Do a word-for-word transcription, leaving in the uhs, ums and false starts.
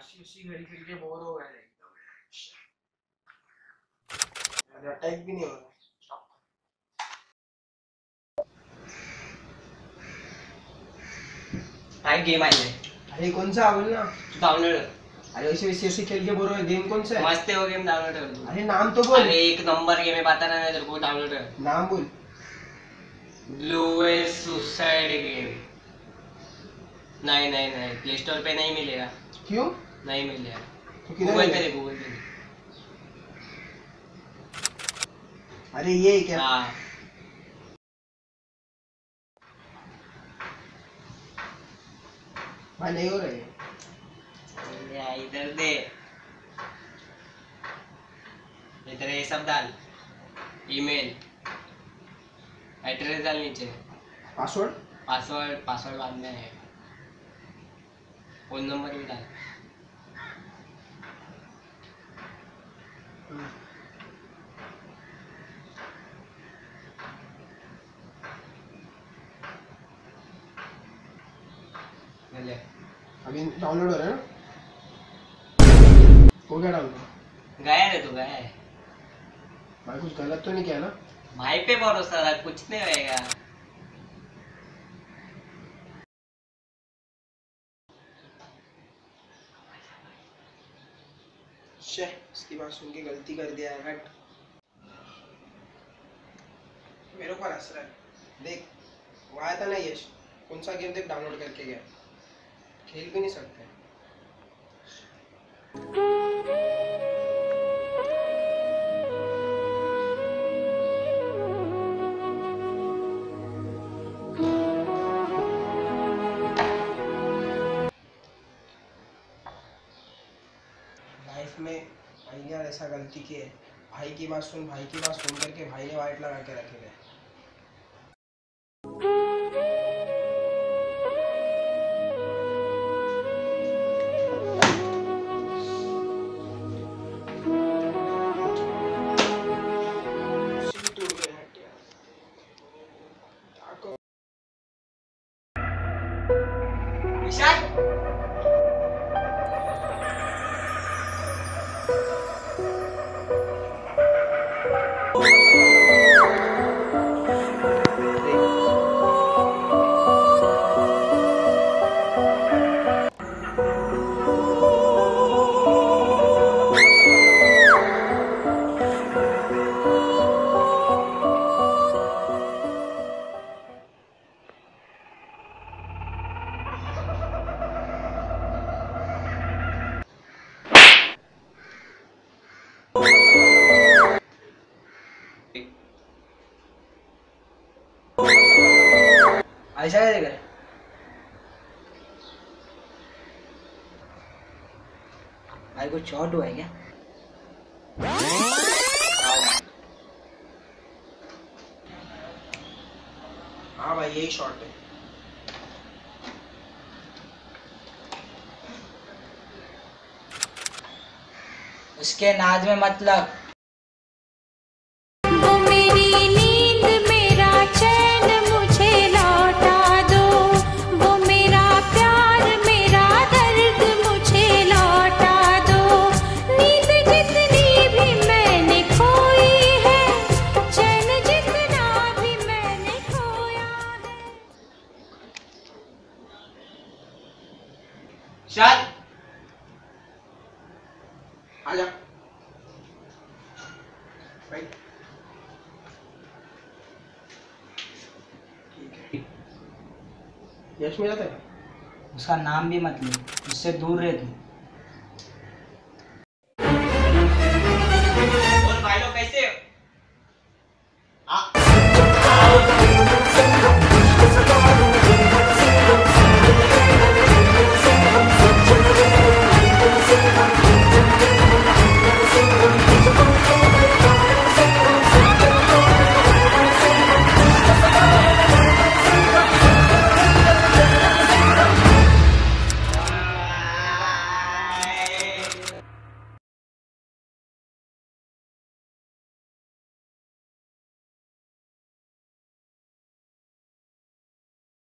काशी उसी घड़ी खेल के बोर हो गए एकदम। अटैक भी नहीं हो रहा। भाई गेम आए अरे कौन सा बोल ना डाउनलोड। अरे वैसे वैसे ऐसे खेल के बोर हो गए। गेम कौन सा है? मस्त है वो गेम, डाउनलोड कर दो। अरे नाम तो बोल। अरे एक नंबर गेम है, पता ना तेरे को, डाउनलोड कर। नाम बोल। Bluest suicide game. नहीं नहीं नहीं, प्ले स्टोर पे नहीं मिलेगा। क्यों नहीं मिलेगा? तो किधर गूगल पे मिलेगा? दे, गूगल पे दे। अरे ये क्या? हाँ भाई नहीं हो रही है। इधर दे, इधर ये सब डाल, ईमेल एड्रेस डाल, नीचे पासवर्ड। पासवर्ड पासवर्ड बाद में है, फोन नंबर भी डाल। ले अभी डाउनलोड हो रहा है ना? हो गया डाउनलोड? गया रे, तू गया है भाई कुछ गलत तो नहीं किया ना? भाई पे भरोसा रख, कुछ नहीं होएगा। शे इसकी बात सुन के गलती कर दिया है। हट, मेरे को हंस रहा है। देख वो आया था ना यश, कौन सा गेम देख डाउनलोड करके गया। खेल भी नहीं सकते। लाइफ में भाई यार ऐसा गलती की है। भाई की बात सुन, भाई की बात सुन करके भाई ने वाइट लगा के रखे गए। विशाल ऐसा करेगा? भाई को चोट हुआ है क्या? हाँ भाई यही शॉट है। उसके नाज में मतलब शायद आजा भाई। ठीक है, यश मिला था? उसका नाम भी मत ले, उससे दूर रहे तू।